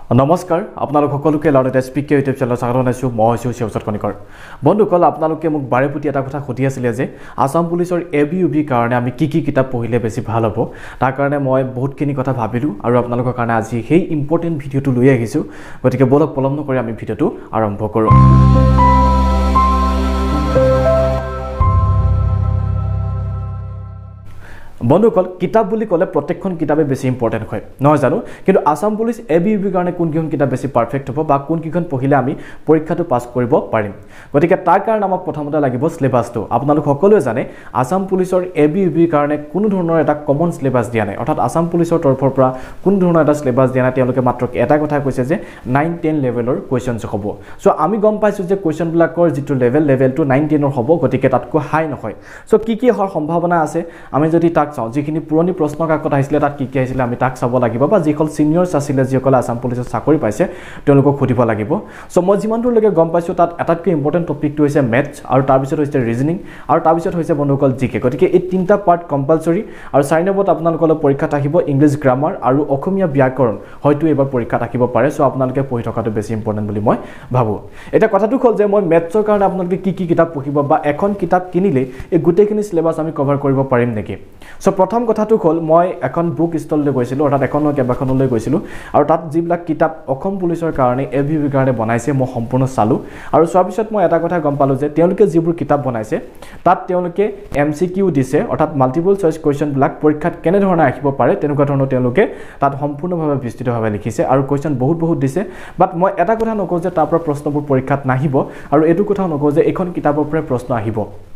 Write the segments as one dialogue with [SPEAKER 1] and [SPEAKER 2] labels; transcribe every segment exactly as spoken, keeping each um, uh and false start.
[SPEAKER 1] নমস্কাৰ আপোনালোক সকলোকে লাউড স্পিক ইউটিউব চেনেল স্বাগত জনাইছো মই হৈছো শিৱচৰ কণিকৰ বন্ধুসকল আপোনালোকে মোক বাৰে প্ৰতি এটা কথা সুধি আছিল যে আসাম পুলিচৰ এবিইউবি কাৰণে আমি কি কি কিতাপ পঢ়িলে বেছি ভাল হ'ব তাৰ কাৰণে মই বহুতখিনি কথা ভাবিলো আৰু আপোনালোকৰ কাৰণে আজি সেই ইম্পৰ্টেন্ট ভিডিওটো লৈ আহিছো গতিকে বলক পলম নকৰি আমি ভিডিওটো আৰম্ভ কৰো বন্ধুসকল কিতাপ বুলি ক'লে প্ৰত্যেকখন কিতাপে বেছি ইম্পৰ্টেন্ট হয় নহয় জানো কিন্তু আসাম পুলিচ এবিইউবি কাৰণে কোন কিখন কিতাপ বেছি পাৰফেক্ট হ'ব বা কোন কিখন পঢ়িলে আমি পৰীক্ষাটো পাছ কৰিব পাৰিম গতিকে তাৰ কাৰণে আমাক প্ৰথমতে লাগিব সিলেবাসটো আপোনালোক সকলোৱে জানে আসাম পুলিচৰ এবিইউবি কাৰণে কোনো ধৰণৰ এটা কমন সিলেবাস দিয়া নাই অৰ্থাৎ আসাম পুলিচৰ তৰফৰ পৰা কোনো ধৰণৰ এটা সিলেবাস দিয়া নাই তেওঁলোকে মাত্ৰ এটা কথা কৈছে যে নাইন টেন লেভেলৰ কোৱেশ্চনছ হ'ব সো আমি গম পাইছো যে কোৱেশ্চন বিলাকৰ যেটো level level two nine ten ৰ হ'ব গতিকে তাতকৈ হাই নহয় সো কি কি হোৱাৰ সম্ভাৱনা আছে আমি যদি তাক চাও যিখিনি পুৰণি প্ৰশ্ন কাকত আহিছিল তাত কি কি আহিছিল আমি তাক চাব লাগিব বা যিকল সিনিয়ৰছ আছিল যিকল আসাম পুলিচৰ চাকৰি পাইছে তেওঁলোকক খুদিব লাগিব সো মই যিমানটোৰ লৈকে গম পাইছো তাত এটাতকৈ ইম্পৰ্টেন্ট টপিকটো হৈছে ম্যাথছ আৰু তাৰ পিছত হৈছে ৰিজনিং আৰু তাৰ পিছত হৈছে বন্ধুসকল জিকে গতিকে এই তিনটা পাৰ্ট কম্পালসৰি আৰু চাৰি নম্বৰত আপোনালোকৰ পৰীক্ষাত আহিব ইংলিছ গ্ৰামাৰ আৰু অসমীয়া ব্যাকৰণ হয়তো এবাৰ পৰীক্ষাত আহিব পাৰে সো আপোনালোকে পঢ়ি থকাটো বেছি ইম্পৰ্টেন্ট বুলি মই ভাবো এটা কথাটো হ'ল যে মই ম্যাথছৰ কাৰণে আপোনালোকে কি কি কিতাপ পঢ়িব বা এখন কিতাপ কিনিলে এই গোটেইখিনি সিলেবাস আমি কভাৰ কৰিব পাৰিম নেকি সো প্ৰথম কথাটো হ'ল মই এখন বুক ষ্টললৈ গৈছিলো অৰ্থাৎ এখন কেবাখনলৈ গৈছিলো আৰু তাত যিবিলাক কিতাপ অসম পুলিচৰ কাৰণে এবিইউবি কাৰণে বনাইছে মই সম্পূৰ্ণ চালো আৰু সোৱাৰ পিছত মই এটা কথা গম পালো যে তেওঁলোকে যিবোৰ কিতাপ বনাইছে তাত তেওঁলোকে এমসিকিউ দিছে অৰ্থাৎ মাল্টিপল চইচ কোৱেশ্চন বিলাক পৰীক্ষাত কেনে ধৰণে আহিব পাৰে তেনেকুৱা ধৰণৰ তেওঁলোকে তাত সম্পূৰ্ণভাৱে বিস্তৃতভাৱে লিখিছে আৰু কোৱেশ্চন বহুত বহুত দিছে বাট মই এটা কথা নকওঁ যে তাৰ পৰা প্ৰশ্নবোৰ পৰীক্ষাত নাহিব আৰু এটো কথা নকওঁ যে এখন কিতাপৰ পৰা প্ৰশ্ন আহিব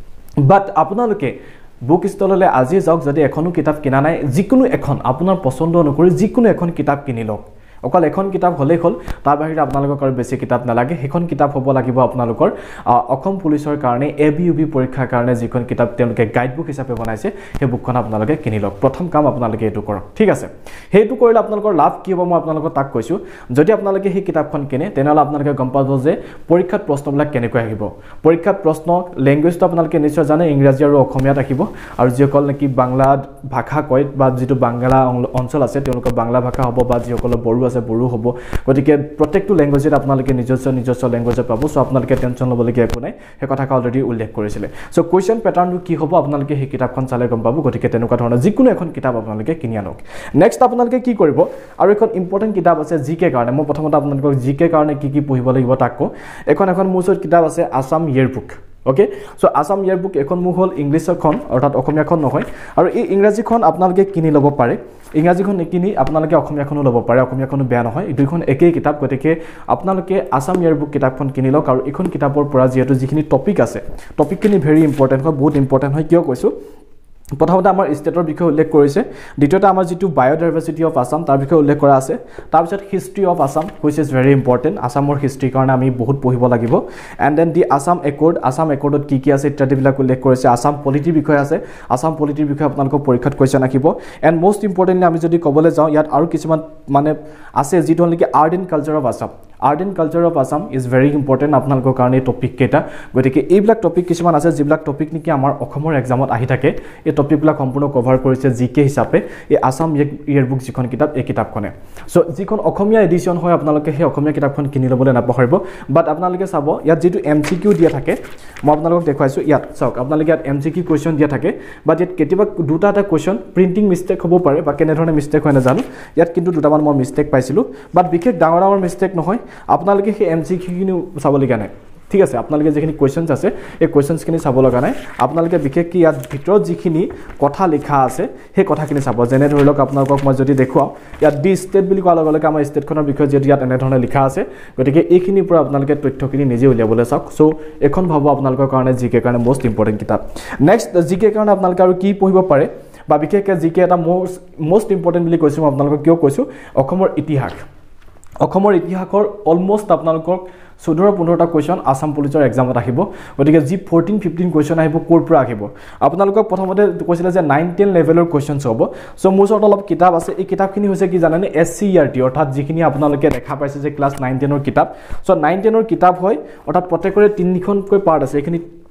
[SPEAKER 1] বাট আপোনালোকে বুক ষ্টললৈ আজি যাওক যদি এখনো কিতাপ কিনা নাই যিকোনো এখন আপোনাৰ পছন্দ অনুসৰি যিকোনো এখন কিতাপ কিনি লওক অকল এখন কিতাপ হলেই হ'ল তাৰ বাহিৰে আপোনালোকক আৰু বেছি কিতাপ নালাগে সেইখন কিতাপ হ'ব লাগিব আপোনালোকৰ অসম পুলিচৰ কাৰণে এবিইউবি পৰীক্ষাৰ কাৰণে যিখন কিতাপ তেওঁলোকে গাইড বুক হিচাপে বনাইছে সেই বুকখন আপোনালোকে কিনি লওক প্ৰথম কাম আপোনালোকে এটো কৰক ঠিক আছে হেতু কৰিলে আপোনালোকৰ লাভ কি হ'ব মই আপোনালোকক তাক কৈছো যদি আপোনালোকে সেই কিতাপখন কিনে তেনেহলে আপোনালোকে গম পাব যে পৰীক্ষাত প্ৰশ্নবিলাক কেনেকৈ আহিব পৰীক্ষাত প্ৰশ্ন ল্যাঙ্গুৱেজটো আপোনালোকে নিশ্চয় জানে ইংৰাজী আৰু অসমীয়াত আহিব আৰু যিসকল নেকি বাংলা ভাষা কয় বা যেটো বাংলা অঞ্চল আছে তেওঁলোকৰ বাংলা ভাষা হ'ব বা যিসকল বড়ো বড়ো হ'ব গতিকে প্ৰত্যেকটো ল্যাঙ্গুৱেজত আপোনালোকে নিজস্ব নিজস্ব ল্যাঙ্গুৱেজ পাব সো আপোনালোকে টেনচন ল'বলগীয়া একো নাই সেই কথা অলৰেডি উল্লেখ কৰিছিলে সো কোৱেশ্চন প্যাটাৰ্নটো কি হ'ব আপোনালোকে সেই কিতাপখন চালে গম পাব গতিকে তেনেকুৱা ধৰণৰ যিকোনো এখন কিতাপ আপোনালোকে কিনি আনক নেক্সট আপোনালোকে কি কৰিব আৰু এখন ইম্পৰ্টেন্ট কিতাপ আছে জিকে কাৰণে মই প্ৰথমতে আপোনালোকক জিকে কাৰণে কি কি পঢ়িব লাগিব তাক কওঁ এখন এখন মোৰ কিতাপ আছে Assam yearbook okay so Assam yearbook এখন মোৰ হল ইংলিছখন অৰ্থাৎ অসমীয়াখন নহয় আৰু এই ইংৰাজীখন আপোনালোকে কিনি ল'ব পাৰে ইংৰাজীখন নিকিনি আপোনালোকে অসমীয়াখনো ল'ব পাৰে অসমীয়াখনো বেয়া নহয় দুইখন একেই কিতাপ গতিকে আপোনালোকে আসাম ইয়েৰবুক কিতাপখন কিনি লওক আৰু এখন কিতাপৰ পৰা যেটো যিখিনি টপিক আছে টপিকখিনি ভেৰি ইম্পৰ্টেন্ট হয় বহুত ইম্পৰ্টেন্ট হয় কিয় কৈছো প্ৰথমতে আমাৰ ষ্টেটৰ বিষয়ে উল্লেখ কৰিছে দ্বিতীয়তে আমাৰ যেটো বায়োডাইভাৰ্সিটি অফ আসাম তাৰ বিষয়ে উল্লেখ কৰা আছে তাৰ পিছত history of Assam which is very important আসামৰ হিষ্ট্ৰী কাৰণে আমি বহুত পঢ়িব লাগিব and then the Assam accord Assam একৰ্ডত কি কি আছে ইত্যাদি বিলাক উল্লেখ কৰিছে আসাম পলিটিৰ বিষয়ে আছে আসাম পলিটিৰ বিষয়ে আপোনালোকৰ পৰীক্ষাত কোৱেশ্চন আহিব এণ্ড মোষ্ট ইম্পৰ্টেন্টলি আমি যদি ক'বলৈ যাওঁ ইয়াত আৰু কিছুমান মানে আছে যেটো নেকি art and culture of Assam art and culture of Assam is very important আপোনালোকৰ কাৰণে টপিক কেইটা গতিকে এইবিলাক টপিক কিছুমান আছে যিবিলাক টপিক নেকি আমাৰ অসমৰ এক্সামত আহি থাকে এই টপিকবিলাক সম্পূৰ্ণ কভাৰ কৰিছে জিকে হিচাপে এই আসাম ইয়েৰবুক যিখন কিতাপ এই কিতাপখনে সো যিখন অসমীয়া এডিশ্যন হয় আপোনালোকে সেই অসমীয়া কিতাপখন কিনি ল'বলৈ নাপাহৰিব বাট আপোনালোকে চাব ইয়াত যেটো এমসিকিউ দিয়া থাকে মই আপোনালোকক দেখুৱাইছো ইয়াত চাওক আপোনালোকে ইয়াত এমসিকিউ কোৱেশ্চন দিয়া থাকে বাট ইয়াত কেতিয়াবা দুটা এটা কোৱেশ্চন প্ৰিন্টিং মিষ্টেক হ'ব পাৰে বা কেনে ধৰণে মিষ্টেক হয় নাজানো ইয়াত কিন্তু দুটামান মই মিষ্টেক পাইছিলো বাট বিশেষ ডাঙৰ ডাঙৰ মিষ্টেক নহয় আপোনালোকে সেই এমসিকিউ চাব লগা নাই ঠিক আছে আপোনালোকে যিখিনি কোৱেশ্চনছ আছে এই কোৱেশ্চনছখিনি চাব লগা নাই আপোনালোকে বিশেষ কি ইয়াত ভিতৰত যিখিনি কথা লিখা আছে সেই কথাখিনি চাব যেনে ধৰি লওক আপোনালোকক মই যদি দেখুৱাও ইয়াত ডি ষ্টেট বুলি কোৱাৰ লগে লগে আমাৰ ষ্টেটখনৰ বিষয়ে যদি ইয়াত এনে ধৰণে লিখা আছে গতিকে এইখিনিৰ পৰা আপোনালোকে তথ্যখিনি নিজে উলিয়াবলৈ চাওক সো এখন ভাবো আপোনালোকৰ কাৰণে জিকে কাৰণে মোষ্ট ইম্পৰ্টেন্ট কিতাপ নেক্সট জিকে কাৰণে আপোনালোকে আৰু কি পঢ়িব পাৰে বা বিশেষকৈ জিকে এটা মোষ্ট মোষ্ট ইম্পৰ্টেন্ট বুলি কৈছো মই আপোনালোকক কিয় কৈছো অসমৰ ইতিহাস অসমৰ ইতিহাসৰ অলমোষ্ট আপোনালোকক চৈধ্য পোন্ধৰটা কোৱেশ্চন আসাম পুলিচৰ এক্সামত আহিব গতিকে জি ফৰ্টিন ফিফটিন কোৱেশ্চন আহিব কোৰ পৰা আহিব আপোনালোকক প্ৰথমতে কৈছিল যে নাইন টেন লেভেলৰ কোৱেশ্চনছ হ'ব সো মোৰ ওচৰত অলপ কিতাপ আছে এই কিতাপখিনি হৈছে কি জানেনে এছচিইআৰটি অৰ্থাৎ যিখিনি আপোনালোকে দেখা পাইছে যে ক্লাছ নাইন টেন ৰ কিতাপ সো নাইন টেন ৰ কিতাপ হয় অৰ্থাৎ প্ৰত্যেকৰে তিনিখনকৈ পাৰ্ট আছে এইখিনি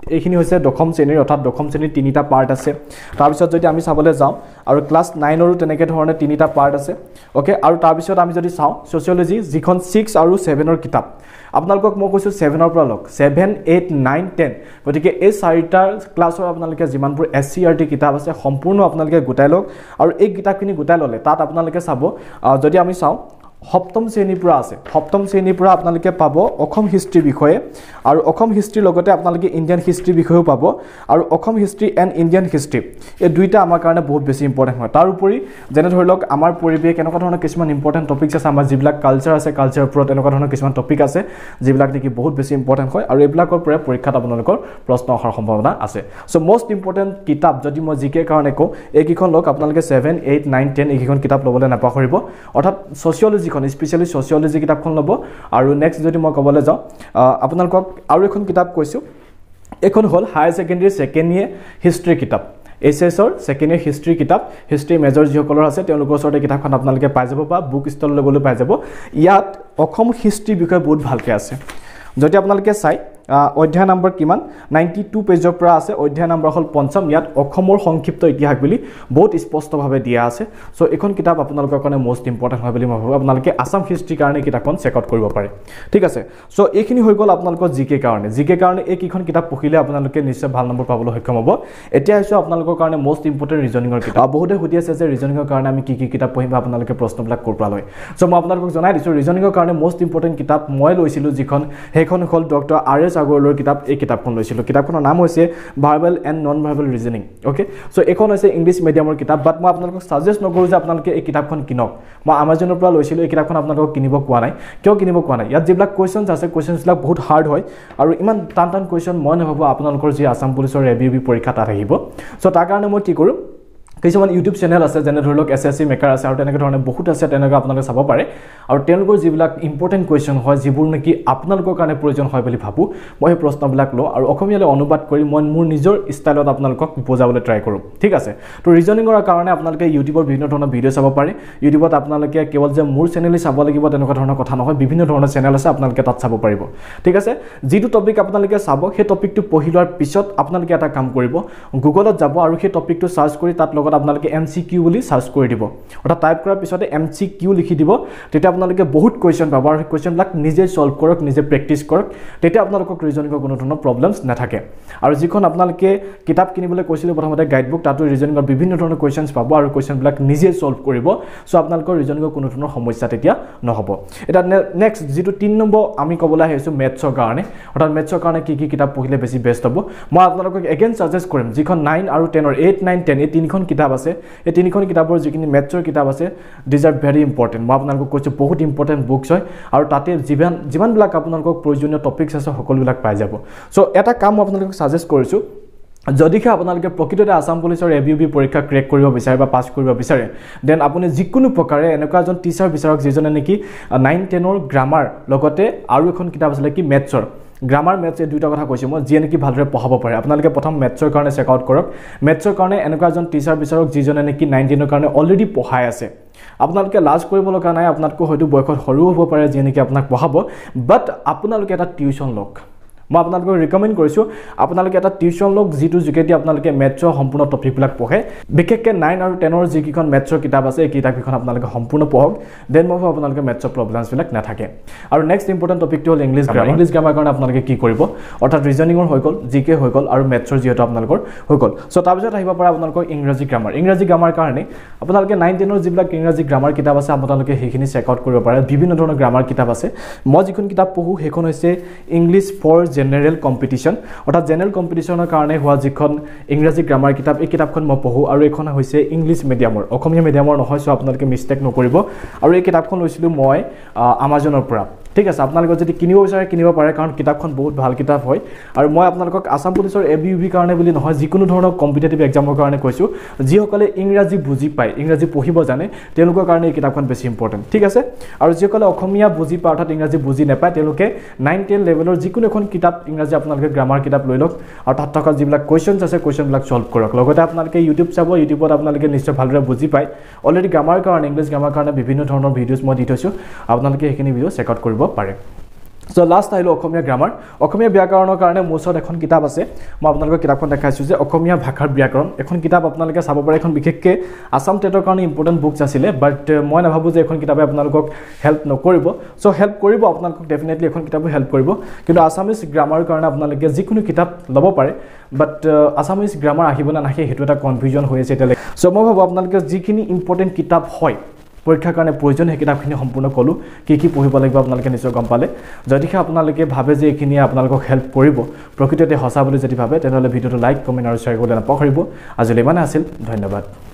[SPEAKER 1] এইখিনি হৈছে দশম শ্ৰেণীৰ অৰ্থাৎ দশম শ্ৰেণীৰ তিনিটা পাৰ্ট আছে তাৰপিছত যদি আমি চাবলৈ যাওঁ আৰু ক্লাছ নাইনৰো তেনেকৈ ধৰণে তিনিটা পাৰ্ট আছে ওকে আৰু তাৰপিছত আমি যদি চাওঁ ছ'চিয়লজি যিখন ছিক্স আৰু ছেভেনৰ কিতাপ আপোনালোকক মই কৈছোঁ ছেভেনৰ পৰা লওক ছেভেন এইট নাইন টেন গতিকে এই চাৰিটা ক্লাছৰ আপোনালোকে যিমানবোৰ এছ চি আৰ টি কিতাপ আছে সম্পূৰ্ণ আপোনালোকে গোটাই লওক আৰু এই কিতাপখিনি গোটাই ল'লে তাত আপোনালোকে চাব যদি আমি চাওঁ সপ্তম শ্ৰেণীৰ পৰা আছে সপ্তম শ্ৰেণীৰ পৰা আপোনালোকে পাব অসম হিষ্ট্ৰী বিষয়ে আৰু অসম হিষ্ট্ৰীৰ লগতে আপোনালোকে ইণ্ডিয়ান হিষ্ট্ৰী বিষয়েও পাব আৰু Assam history and Indian history এই দুইটা আমাৰ কাৰণে বহুত বেছি ইম্পৰ্টেণ্ট হয় তাৰ উপৰি যেনে ধৰি লওক আমাৰ পৰিৱেশ এনেকুৱা ধৰণৰ কিছুমান ইম্পৰ্টেণ্ট টপিকছ আছে আমাৰ যিবিলাক কালচাৰ আছে কালচাৰৰ ওপৰত এনেকুৱা ধৰণৰ কিছুমান টপিক আছে যিবিলাক নেকি বহুত বেছি ইম্পৰ্টেণ্ট হয় আৰু এইবিলাকৰ পৰা পৰীক্ষাত আপোনালোকৰ প্ৰশ্ন অহাৰ সম্ভাৱনা আছে চ' মষ্ট ইম্পৰ্টেণ্ট কিতাপ যদি মই জি কেৰ কাৰণে কওঁ এইকেইখন লওক আপোনালোকে ছেভেন এইট নাইন টেন এইকেইখন কিতাপ ল'বলৈ নাপাহৰিব অৰ্থাৎ ছ'চিয়লজি স্পেচিয়েলি ছ'চিয়লজি কিতাপখন ল'ব আৰু নেক্সট যদি মই ক'বলৈ যাওঁ আপোনালোকক আৰু এখন কিতাপ কৈছোঁ এখন হ'ল higher secondary second year history কিতাপ এইচ এছৰ ছেকেণ্ড ইয়েৰ হিষ্ট্ৰী কিতাপ হিষ্ট্ৰী মেজৰ যিসকলৰ আছে তেওঁলোকৰ ওচৰতে কিতাপখন আপোনালোকে পাই যাব বা বুক ষ্টললৈ গ'লেও পাই যাব ইয়াত অসম হিষ্ট্ৰীৰ বিষয়ে বহুত ভালকৈ আছে যদি আপোনালোকে চাই অধ্যায় নম্বৰ কিমান নাইণ্টি টু পেজৰ পৰা আছে অধ্যায় নম্বৰ হ'ল পঞ্চম ইয়াত অসমৰ সংক্ষিপ্ত ইতিহাস বুলি বহুত স্পষ্টভাৱে দিয়া আছে চ' এইখন কিতাপ আপোনালোকৰ কাৰণে মষ্ট ইম্পৰ্টেণ্ট হয় বুলি মই ভাবোঁ আপোনালোকে আছাম হিষ্ট্ৰীৰ কাৰণে কিতাপখন চেক আউট কৰিব পাৰে ঠিক আছে চ' এইখিনি হৈ গ'ল আপোনালোকৰ জি কে কাৰণে জি কে কাৰণে এইকেইখন কিতাপ পঢ়িলে আপোনালোকে নিশ্চয় ভাল নম্বৰ পাবলৈ সক্ষম হ'ব এতিয়া আহিছোঁ আপোনালোকৰ কাৰণে মষ্ট ইম্পৰ্টেণ্ট ৰিজনিঙৰ কিতাপ বহুতে সুধি আছে যে ৰিজনিঙৰ কাৰণে আমি কি কি কিতাপ পঢ়িম বা আপোনালোকে প্ৰশ্নবিলাক ক'ৰ পৰা লয় চ' মই আপোনালোকক জনাই দিছোঁ ৰিজনিঙৰ কাৰণে মষ্ট ইম্পৰ্টেণ্ট কিতাপ মই লৈছিলোঁ যিখন সেইখন হ'ল ডক্টৰ আৰ এছ আগৰৱালৰ কিতাপ এই কিতাপখন লৈছিলোঁ কিতাপখনৰ নাম হৈছে verbal and non verbal reasoning okay so' এইখন হৈছে ইংলিছ মিডিয়ামৰ কিতাপ বাট মই আপোনালোকক ছাজেষ্ট নকৰোঁ যে আপোনালোকে এই কিতাপখন কিনক মই আমাজনৰ পৰা লৈছিলোঁ এই কিতাপখন আপোনালোকক কিনিব কোৱা নাই কিয় কিনিব কোৱা নাই ইয়াত যিবিলাক কুৱেশ্যনছ আছে কুৱেশ্যনছবিলাক বহুত হাৰ্ড হয় আৰু ইমান টান টান কুৱেশ্যন মই নাভাবোঁ আপোনালোকৰ যি আছাম পুলিচৰ এ বি ইউ বি পৰীক্ষা তাত আহিব চ' তাৰ কাৰণে মই কি কৰোঁ কিছুমান ইউটিউব চেনেল আছে যেনে ধৰি লওক এছ এছ চি মেকাৰ আছে আৰু তেনেকৈ ধৰণে বহুত আছে তেনেকৈ আপোনালোকে চাব পাৰে আৰু তেওঁলোকৰ যিবিলাক ইম্পৰ্টেণ্ট কুৱেশ্যন হয় যিবোৰ নেকি আপোনালোকৰ কাৰণে প্ৰয়োজন হয় বুলি ভাবোঁ মই সেই প্ৰশ্নবিলাক লওঁ আৰু অসমীয়ালৈ অনুবাদ কৰি মই মোৰ নিজৰ ষ্টাইলত আপোনালোকক বুজাবলৈ ট্ৰাই কৰোঁ ঠিক আছে তো ৰিজনিঙৰ কাৰণে আপোনালোকে ইউটিউবৰ বিভিন্ন ধৰণৰ ভিডিঅ' চাব পাৰে ইউটিউবত আপোনালোকে কেৱল যে মোৰ চেনেলেই চাব লাগিব তেনেকুৱা ধৰণৰ কথা নহয় বিভিন্ন ধৰণৰ চেনেল আছে আপোনালোকে তাত চাব পাৰিব ঠিক আছে যিটো টপিক আপোনালোকে চাব সেই টপিকটো পঢ়ি লোৱাৰ পিছত আপোনালোকে এটা কাম কৰিব গুগলত যাব আৰু সেই টপিকটো চাৰ্চ কৰি তাত লগত আপোনালোকে এম চি কিউ বুলি সাৰ্চ কৰি দিব অৰ্থাৎ টাইপ কৰাৰ পিছতে এম চি কিউ লিখি দিব তেতিয়া আপোনালোকে বহুত কুৱেশ্যন পাব আৰু কুৱেশ্যনবিলাক নিজে সলভ কৰক নিজে প্ৰেক্টিছ কৰক তেতিয়া আপোনালোকক ৰিজনিঙৰ কোনো ধৰণৰ প্ৰব্লেমছ নাথাকে আৰু যিখন আপোনালোকে কিতাপ কিনিবলৈ কৈছিলোঁ প্ৰথমতে গাইডবুক তাতো ৰিজনিঙৰ বিভিন্ন ধৰণৰ কুৱেশ্যনছ পাব আৰু কুৱেশ্যনবিলাক নিজে সলভ কৰিব চ' আপোনালোকৰ ৰিজনিঙৰ কোনো ধৰণৰ সমস্যা তেতিয়া নহ'ব এটা নেক্সট যিটো তিনি নম্বৰ আমি ক'বলৈ আহিছোঁ মেথছৰ কাৰণে অৰ্থাৎ মেথছৰ কাৰণে কি কি কিতাপ পঢ়িলে বেছি বেষ্ট হ'ব মই আপোনালোকক এগেইন ছাজেষ্ট কৰিম যিখন নাইন আৰু টেনৰ এইট নাইন টেন এই তিনিখন কিতাপ আছে এই তিনিখন কিতাপৰ যিখিনি মেথছৰ কিতাপ আছে দিজ আৰ ভেৰি ইম্পৰ্টেণ্ট মই আপোনালোকক কৈছোঁ বহুত ইম্পৰ্টেণ্ট বুকছ হয় আৰু তাতে যিমান যিমানবিলাক আপোনালোকক প্ৰয়োজনীয় টপিকছ আছে সকলোবিলাক পাই যাব চ' এটা কাম মই আপোনালোকক ছাজেষ্ট কৰিছোঁ যদিহে আপোনালোকে প্ৰকৃততে আছাম পুলিচৰ এ বি ইউ বি পৰীক্ষা ক্ৰেক কৰিব বিচাৰে বা পাছ কৰিব বিচাৰে দেন আপুনি যিকোনো প্ৰকাৰে এনেকুৱা এজন টিচাৰ বিচাৰক যিজনে নেকি নাইন টেনৰ গ্ৰামাৰ লগতে আৰু এখন কিতাপ আছিলে কি মেথছৰ গ্ৰামাৰ মেথছ এই দুইটা কথা কৈছোঁ মই যিয়ে নেকি ভালদৰে পঢ়াব পাৰে আপোনালোকে প্ৰথম মেথছৰ কাৰণে চেক আউট কৰক মেথছৰ কাৰণে এনেকুৱা এজন টিচাৰ বিচাৰক যিজনে নেকি নাইন টেনৰ কাৰণে অলৰেডি পঢ়াই আছে আপোনালোকে লাজ কৰিব লগা নাই আপোনাতকৈ হয়তো বয়সত সৰু হ'ব পাৰে যিয়ে নেকি আপোনাক পঢ়াব বাট আপোনালোকে এটা টিউশ্যন লওক মই আপোনালোকক ৰিকমেণ্ড কৰিছোঁ আপোনালোকে এটা টিউশ্যন লওক যিটো যোগেদি আপোনালোকে মেথছৰ সম্পূৰ্ণ টপিকবিলাক পঢ়ে বিশেষকৈ নাইন আৰু টেনৰ যিকেইখন মেথছৰ কিতাপ আছে এই কিতাপকেইখন আপোনালোকে সম্পূৰ্ণ পঢ়ক দেন মই ভাবোঁ আপোনালোকে মেথছৰ প্ৰব্লেমছবিলাক নাথাকে আৰু নেক্সট ইম্পৰ্টেণ্ট টপিকটো হ'ল ইংলিছ গ্ৰামাৰ ইংলিছ গ্ৰামাৰ কাৰণে আপোনালোকে কি কৰিব অৰ্থাৎ ৰিজনিঙৰ হৈ গ'ল জি কে হৈ গ'ল আৰু মেথছৰ যিহেতু আপোনালোকৰ হৈ গ'ল চ' তাৰপিছত আহিব পাৰে আপোনালোকৰ ইংৰাজী গ্ৰামাৰ ইংৰাজী গ্ৰামাৰ কাৰণে আপোনালোকে নাইন টেনৰ যিবিলাক ইংৰাজী গ্ৰামাৰ কিতাপ আছে আপোনালোকে সেইখিনি চেক আউট কৰিব পাৰে বিভিন্ন ধৰণৰ গ্ৰামাৰ কিতাপ আছে মই যিখন কিতাপ পঢ়োঁ সেইখন হৈছে ইংলিছ ফৰ জেনেৰেল কম্পিটিশ্যন অৰ্থাৎ জেনেৰেল কম্পিটিশ্যনৰ কাৰণে হোৱা যিখন ইংৰাজী গ্ৰামাৰ কিতাপ এই কিতাপখন মই পঢ়োঁ আৰু এইখন হৈছে ইংলিছ মিডিয়ামৰ অসমীয়া মিডিয়ামৰ নহয় চ' আপোনালোকে মিষ্টেক নকৰিব আৰু এই কিতাপখন লৈছিলোঁ মই আমাজনৰ পৰা ঠিক আছে আপোনালোকে যদি কিনিব বিচাৰে কিনিব পাৰে কাৰণ কিতাপখন বহুত ভাল কিতাপ হয় আৰু মই আপোনালোকক আছাম পুলিচৰ এ বি ইউ বিৰ কাৰণে বুলি নহয় যিকোনো ধৰণৰ কম্পিটিটিভ এক্সামৰ কাৰণে কৈছোঁ যিসকলে ইংৰাজী বুজি পায় ইংৰাজী পঢ়িব জানে তেওঁলোকৰ কাৰণে এই কিতাপখন বেছি ইম্পৰ্টেণ্ট ঠিক আছে আৰু যিসকলে অসমীয়া বুজি পায় অৰ্থাৎ ইংৰাজী বুজি নাপায় তেওঁলোকে নাইন টেন লেভেলৰ যিকোনো এখন কিতাপ ইংৰাজী আপোনালোকে গ্ৰামাৰ কিতাপ লৈ লওক আৰু তাত থকা যিবিলাক কুৱেশ্যনছ আছে কুৱেশ্যনবিলাক সলভ কৰক লগতে আপোনালোকে ইউটিউব চাব ইউটিউবত আপোনালোকে নিশ্চয় ভালদৰে বুজি পায় অলৰেডি গ্ৰামাৰ কাৰণে ইংলিছ গ্ৰামাৰ কাৰণে বিভিন্ন ধৰণৰ ভিডিঅ'ছ মই দি থৈছোঁ আপোনালোকে সেইখিনি ভিডিঅ' চেক আউট কৰিব পাৰে সো লাষ্ট আহিলো অসমীয়া গ্ৰামাৰ অসমীয়া ব্যাকৰণৰ কাৰণে মোচত এখন কিতাপ আছে মই আপোনালোকক কিতাপখন দেখাইছো যে অসমীয়া ভাষাৰ ব্যাকৰণ এখন কিতাপ আপোনালোকে চাব পাৰে এখন বিশেষকে আসাম টেটৰ কাৰণে ইম্পৰ্টেন্ট বুকছ আছিলে বাট মই নাভাবো যে এখন কিতাপে আপোনালোকক হেল্প নকৰিব সো হেল্প কৰিব আপোনালোকক ডেফিনেটলি এখন কিতাপে হেল্প কৰিব কিন্তু আসামিজ গ্ৰামাৰৰ কাৰণে আপোনালোকে যিকোনো কিতাপ ল'ব পাৰে বাট আসামিজ গ্ৰামাৰ আহিব না নাহে হেতু এটা কনফিউজন হৈ আছে এতিয়া সো মই ভাবো আপোনালোকে যিখিনি ইম্পৰ্টেন্ট কিতাপ হয় পৰীক্ষাৰ কাৰণে প্ৰয়োজন সেই কিতাপখিনি সম্পূৰ্ণ কলো কি কি পঢ়িব লাগিব আপোনালোকে নিশ্চয় গম পালে যদিহে আপোনালোকে ভাবে যে এইখিনি আপোনালোকক হেল্প কৰিব প্ৰকৃততে হসা বুলি যদি ভাবে তেনহলে ভিডিওটো লাইক কমেন্ট আৰু শ্বেয়াৰ কৰিবলৈ নাপাহৰিব আজিলৈ ইমানে আছিল ধন্যবাদ